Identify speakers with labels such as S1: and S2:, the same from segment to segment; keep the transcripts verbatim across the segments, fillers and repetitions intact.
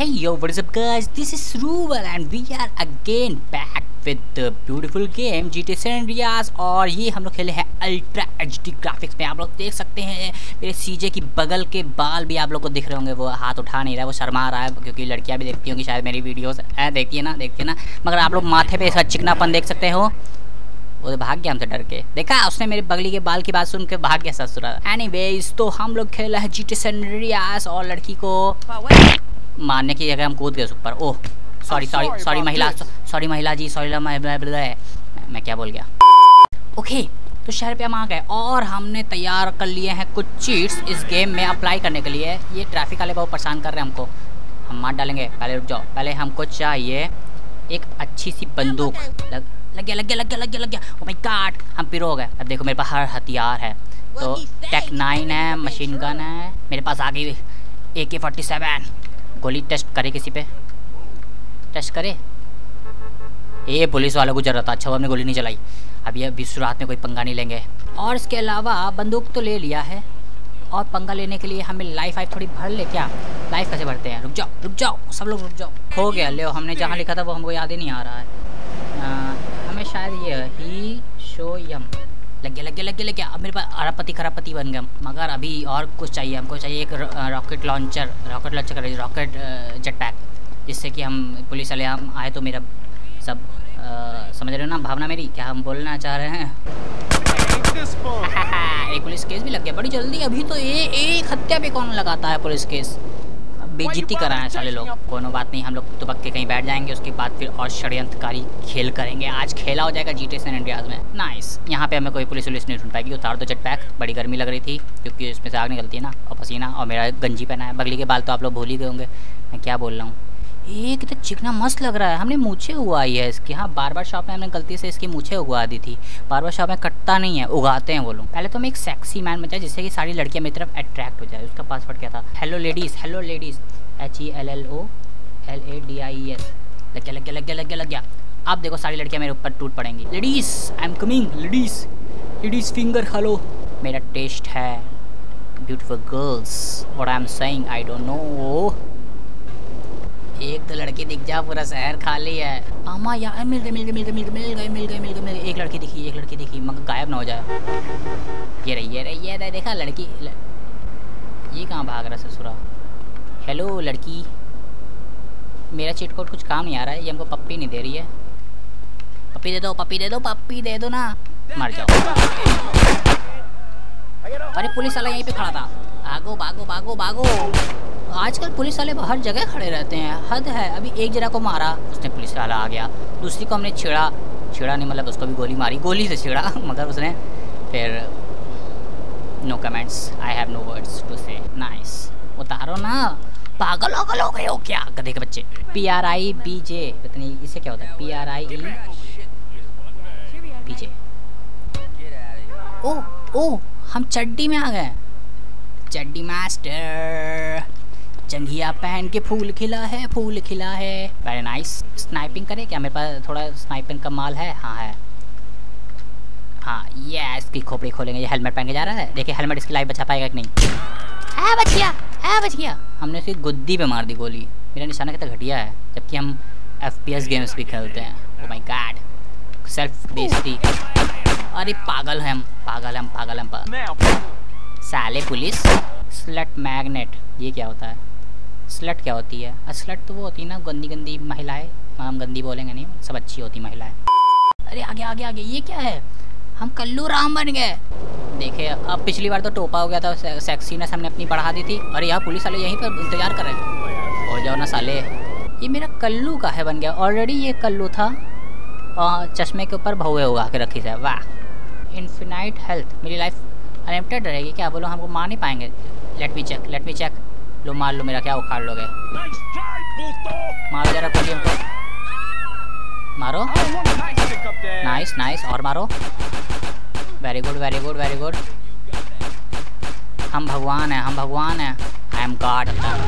S1: Hey yo, what is up guys? This is Ruval and we are again back with the beautiful game G T A San Andreas। और ये हम लोग खेले हैं ultra H D graphics में। आप लोग देख सकते हैं मेरे सीजे की बगल के बाल भी आप लोग को दिख रहे होंगे। वो हाथ उठा नहीं रहा है, वो शर्मा रहा है, क्योंकि लड़कियां भी देखती होंगी शायद मेरी वीडियोस। देखती है ना, देखती है ना। मगर आप लोग माथे पे इसका चिकनापन देख सकते हो। वो भाग गया हमसे डर के। देखा उसने मेरे बगली के बाल की बात सुन के भाग गया ससुरा। एनीवेज, तो हम लोग खेला है G T A San Andreas और लड़की को मारने की जगह हम कूद गए ऊपर। ओह सॉरी सॉरी सॉरी महिला, सॉरी महिला जी, सॉरी मैं, मैं क्या बोल गया। ओके, तो शहर पे हम आ गए और हमने तैयार कर लिए हैं कुछ चीट्स इस गेम में अप्लाई करने के लिए। ये ट्रैफिक वाले बहुत परेशान कर रहे हैं हमको, हम मार डालेंगे। पहले रुक जाओ, पहले हमको चाहिए एक अच्छी सी बंदूक। लग लग गया लग गया लग गया लग गया लग गया ओ माय गॉड, हम पिरो हो गए। अब देखो मेरे पास हर हथियार है। तो टेक नाइन है, मशीन गन है, मेरे पास आ गई ए के फोर्टी सेवन। गोली टेस्ट करे, किसी पे टेस्ट करे। ये पुलिस वालों को जरूरत था, अच्छा वो हमने गोली नहीं चलाई। अभी अभी शुरुआत में कोई पंगा नहीं लेंगे। और इसके अलावा बंदूक तो ले लिया है, और पंगा लेने के लिए हमें लाइफ वाइफ थोड़ी भर ले। क्या लाइफ कैसे भरते हैं? रुक जाओ रुक जाओ सब लोग रुक जाओ। हो गया ले, हमने जहाँ लिखा था वो हमको याद ही नहीं आ रहा है। आ, हमें शायद ये ही शो यम लग गया लग गया लग गया लग गया। अब मेरे पास अरबपति खरबपति बन गया। मगर अभी और कुछ चाहिए, हमको चाहिए एक रॉकेट लॉन्चर, रॉकेट लॉन्चर कर रॉकेट जेट पैक, जिससे कि हम पुलिस वाले हम आए तो मेरा सब आ, समझ रहे हो ना भावना मेरी, क्या हम बोलना चाह रहे हैं। एक पुलिस केस भी लग गया बड़ी जल्दी। अभी तो ये एक हत्या पे कौन लगाता है पुलिस केस? बेइज्जती कराए साले लोग। कोनो बात नहीं, हम लोग दुबक के कहीं बैठ जाएंगे, उसके बाद फिर और षड्यंत्रकारी खेल करेंगे। आज खेला हो जाएगा G T A San Andreas में। नाइस, यहाँ पे हमें कोई पुलिस वुलिस नहीं ढूंढ पाएगी। उतार दो जेट पैक, बड़ी गर्मी लग रही थी क्योंकि इसमें से आग निकलती है ना, और पसीना, और मेरा गंजी पहना है। बगली के बाल तो आप लोग भूल ही गए होंगे मैं क्या बोल रहा हूँ। ये कितना चिकना मस्त लग रहा है। हमने मूछें उगाई है इसकी। हाँ, बार बार शॉप में हमने गलती से इसकी मूछें उगा दी थी। बार बार शॉप में कटता नहीं है, उगाते हैं वो लोग। पहले तो मैं एक सेक्सी मैन बन जाए जिससे कि सारी लड़कियां मेरी तरफ अट्रैक्ट हो जाए। उसका पासवर्ड क्या था? Hello ladies, hello ladies, H E L L O L A D I E S. लग गया लग गया लग गया लग गया लग गया। अब देखो सारी लड़कियां मेरे ऊपर टूट पड़ेंगी। Ladies I am coming, ladies ladies finger hello. मेरा टेस्ट है beautiful girls, what I am saying I don't know. एक तो लड़की दिख जा, पूरा शहर खाली है। आमा यार, मिल गए मिल गए मिल गए मिल गए मिल गए मिल गए मिल गए मिल गए। एक लड़की दिखी, एक लड़की दिखी, मगर गायब ना हो जाए। ये रही ये रही ये रही, देखा लड़की ल... ये कहाँ भाग रहा ससुरा। हेलो लड़की, मेरा चीट कोड कुछ काम नहीं आ रहा है। ये हमको पप्पी नहीं दे रही है। पप्पी दे दो, पप्पी दे दो, पप्पी दे दो ना। मर जाओ। अरे पुलिस वाला यहीं पे खड़ा था। भागो भागो भागो भागो। आजकल पुलिस वाले हर जगह खड़े रहते हैं, हद है। अभी एक जना को मारा, उसने पुलिस वाला आ गया। दूसरी को हमने छेड़ा, छेड़ा नहीं मतलब उसको भी गोली मारी, गोली से छेड़ा, मगर उसने फिर no comments, I have no words to say. Nice, उतारो ना, पागल पागल हो गए हो क्या गधे के बच्चे। P R I B J, पता नहीं इससे क्या होता है। P R I E B J. Oh oh, हम चड्डी में आ गए। चड्डी मास्टर, जंघिया पहन के फूल खिला है, फूल खिला है। Very nice. स्नाइपिंग करे क्या? मेरे पास थोड़ा स्नाइपिंग का माल है। हाँ है, हाँ ये इसकी खोपड़ी खोलेंगे। ये हेलमेट पहन के जा रहा है, देखिए हेलमेट इसकी लाइफ बचा पाएगा कि नहीं। है बच गया, है बच गया। हमने इसकी गुद्दी पे मार दी गोली। मेरा निशाना कितना घटिया है, जबकि हम एफ पी एस गेम्स भी खेलते हैं। ओह माय गॉड, सेल्फ बेइज्जती। अरे पागल हैं हम, पागल हम पागल हम पागल। साले पुलिस। स्लट मैग्नेट, ये क्या होता है? स्लट क्या होती है? स्लट तो वो होती है ना गंदी गंदी महिलाएं। हम गंदी बोलेंगे नहीं, सब अच्छी होती महिलाएं। अरे आगे आगे आगे, ये क्या है? हम कल्लू राम बन गए। देखिए, अब पिछली बार तो टोपा हो गया था, सेक्सीनेस हमने अपनी बढ़ा दी थी। अरे यहाँ पुलिस वाले यहीं पर इंतजार कर रहे हैं। हो जाओ ना साले। ये मेरा कल्लू का है बन गया। ऑलरेडी ये कल्लू था और चश्मे के ऊपर भौवे उगा के रखी है। वाह, इन्फिनाइट हेल्थ, मेरी लाइफ अनलिमिटेड रहेगी क्या? बोलो हमको मार नहीं पाएंगे। Let me check, let me check. लो मार लो, मेरा क्या उखाड़ लोगे? मारो जरा कोई हमको, मारो। नाइस नाइस, और मारो। Very good very good very good. हम भगवान हैं, हम भगवान हैं। I am God.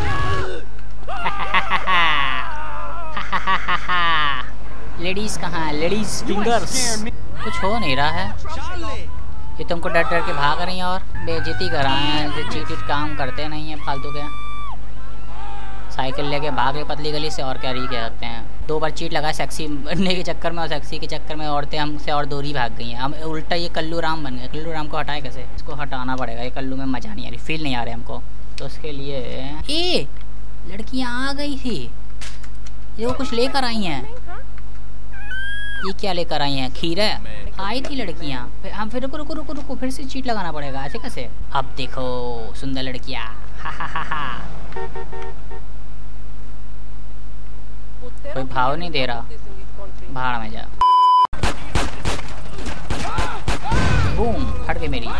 S1: लेडीज कहाँ है? Ladies fingers. कुछ हो नहीं रहा है। ये तुमको डर डर के भाग रही हैं और बेइज्जती कराए हैं। जो चीटिट काम करते नहीं है फालतू के। साइकिल लेके भाग गए पतली गली से, और क्या री क्या करते हैं। दो बार चीट लगा सेक्सी बनने के चक्कर में, और सेक्सी के चक्कर में औरतें हमसे और दूरी भाग गई हैं। हम उल्टा ये कल्लू राम बन गए। कल्लू राम को हटाए कैसे? इसको हटाना पड़ेगा। ये कल्लू में मज़ा नहीं आ रही, फील नहीं आ रही हमको। तो उसके लिए ए लड़कियाँ आ गई थी, ये वो कुछ लेकर आई हैं। ये क्या लेकर आई हैं? खीरा आई थी लड़कियाँ। फिर हम फिर रुको रुको रुको रुको फिर से चीट लगाना पड़ेगा। ऐसे कैसे? अब देखो सुंदर लड़कियाँ, हा हा हा हा। कोई भाव नहीं दे रहा, भाड़ में जा। बूम, फट गई मेरी,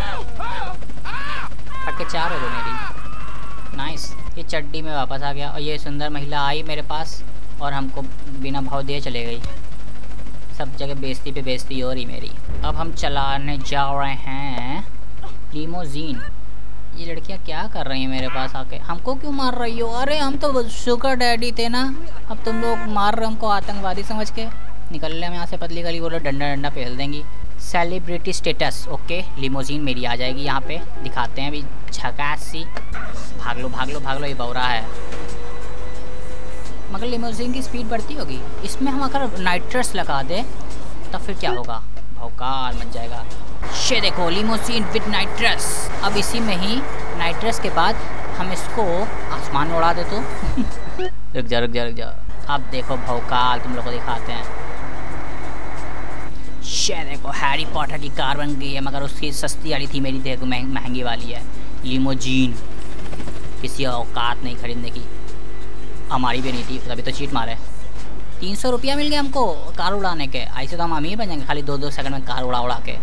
S1: फट के चार हो गई मेरी। नाइस। ये चड्डी में वापस आ गया, और ये सुंदर महिला आई मेरे पास और हमको बिना भाव दिए चले गई। सब जगह बेइज्जती पे बेइज्जती हो रही मेरी। अब हम चलाने जा रहे हैं लीमोजीन। ये लड़कियां क्या कर रही हैं मेरे पास आके? हमको क्यों मार रही हो? अरे हम तो शुगर डैडी थे ना, अब तुम लोग मार रहे हो हमको आतंकवादी समझ के। निकल ले हम यहाँ से पतली गली। बोलो डंडा डंडा पहल देंगी। Celebrity status, okay. लीमोजीन मेरी आ जाएगी यहाँ पे, दिखाते हैं अभी झकास सी। भाग लो भाग लो भाग लो, ये बौरा है। मगर लिमोजीन की स्पीड बढ़ती होगी। इसमें हम अगर नाइट्रस लगा दे तब फिर क्या होगा? भौकाल मच जाएगा। ये देखो लिमोजीन विद नाइट्रस। अब इसी में ही नाइट्रस के बाद हम इसको आसमान में उड़ा दे तो रुक जा रुक जा रुक जा। अब देखो भौकाल तुम लोग को दिखाते हैं। ये देखो हैरी पॉटर की कार बन गई है, मगर उसकी सस्ती वाली थी, मेरी देखो महंगी वाली है। लिमोजीन किसी औकात नहीं खरीदने की, हमारी भी नहीं थी, तभी तो चीट मारे। तीन सौ रुपया मिल गया हमको कार उड़ाने के। ऐसे तो हम अमीर बन जाएंगे खाली दो दो सेकंड में कार उड़ा उड़ा के।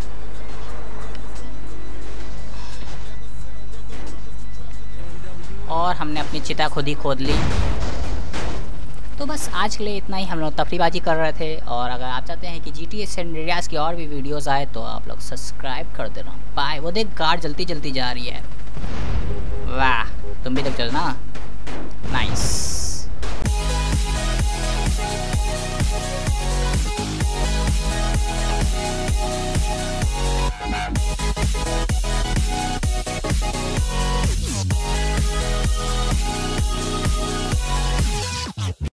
S1: और हमने अपनी चिता खुद ही खोद ली। तो बस आज के लिए इतना ही। हम लोग तफरीबाजी कर रहे थे, और अगर आप चाहते हैं कि G T A San Andreas की और भी वीडियोस आए तो आप लोग सब्सक्राइब कर देना। बाय। वो देख कार जल्दी जल्दी जा रही है। वाह, तुम भी देख चलना। नाइस।